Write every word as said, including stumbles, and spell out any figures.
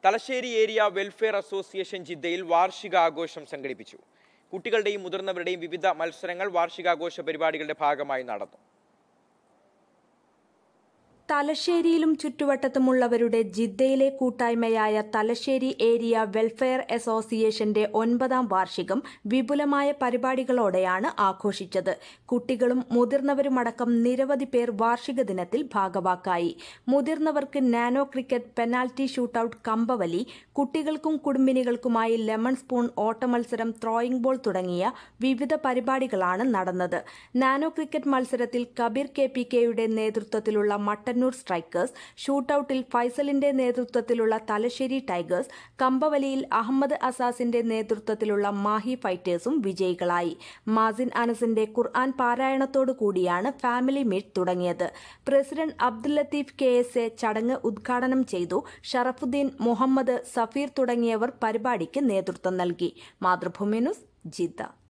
Thalassery area welfare association ജിദ്ദയിൽ വാർഷികാഘോഷം സംഘടിപ്പിച്ചു. കുട്ടികളുടെയും മുതിർന്നവരുടെയും വിവിധ മത്സരങ്ങൾ വാർഷികാഘോഷ പരിപാടികളുടെ ഭാഗമായി നടന്നു. തലശ്ശേരിയിലും ചുറ്റുവട്ടത്തുമുള്ളവരുടെ ജിദ്ദയിലെ കൂട്ടായ്മയായ തലശ്ശേരി ഏരിയ വെൽഫെയർ അസോസിയേഷന്റെ ഒൻപതാം വാർഷികം വിപുലമായ പരിപാടികളോടെയാണ് ആഘോഷിച്ചത്. കുട്ടികളും മുതിർന്നവരുമടക്കം നിരവധി പേർ വാർഷിക ദിനത്തിൽ ഭാഗവാക്കായി. മുതിർന്നവർക്ക് നാനോ ക്രിക്കറ്റ്, പെനാൽറ്റി ഷൂട്ടൌട്ട്, കമ്പവലി, കുട്ടികൾക്കും കുടുംബിനികൾക്കുമായി ലെമൺ സ്പൂൺ, ഓട്ടമത്സരം, ത്രോയിംഗ് ബോൾ തുടങ്ങിയ വിവിധ പരിപാടികളാണ് നടന്നത്. നാനോ ക്രിക്കറ്റ് മത്സരത്തിൽ കബീർ കെ പി കെയുടെ നേതൃത്വത്തിലുള്ള മട്ടൻ സ്ട്രൈക്കേഴ്സ്, ഷൂട്ടൌട്ടിൽ ഫൈസലിന്റെ നേതൃത്വത്തിലുള്ള തലശ്ശേരി ടൈഗേഴ്സ്, കമ്പവലിയിൽ അഹമ്മദ് അസാസിന്റെ നേതൃത്വത്തിലുള്ള മാഹി ഫൈറ്റേഴ്സും വിജയികളായി. മാസിൻ അനസിന്റെ ഖുർആൻ പാരായണത്തോടു കൂടിയാണ് ഫാമിലി മീറ്റ് തുടങ്ങിയത്. President Abdul Latheef K S A ചടങ്ങ് ഉദ്ഘാടനം ചെയ്തു. ഷറഫുദ്ദീൻ, മുഹമ്മദ്, സഫീർ തുടങ്ങിയവർ പരിപാടിക്ക് നേതൃത്വം നൽകി. Mathrubhumi news, Jeddah.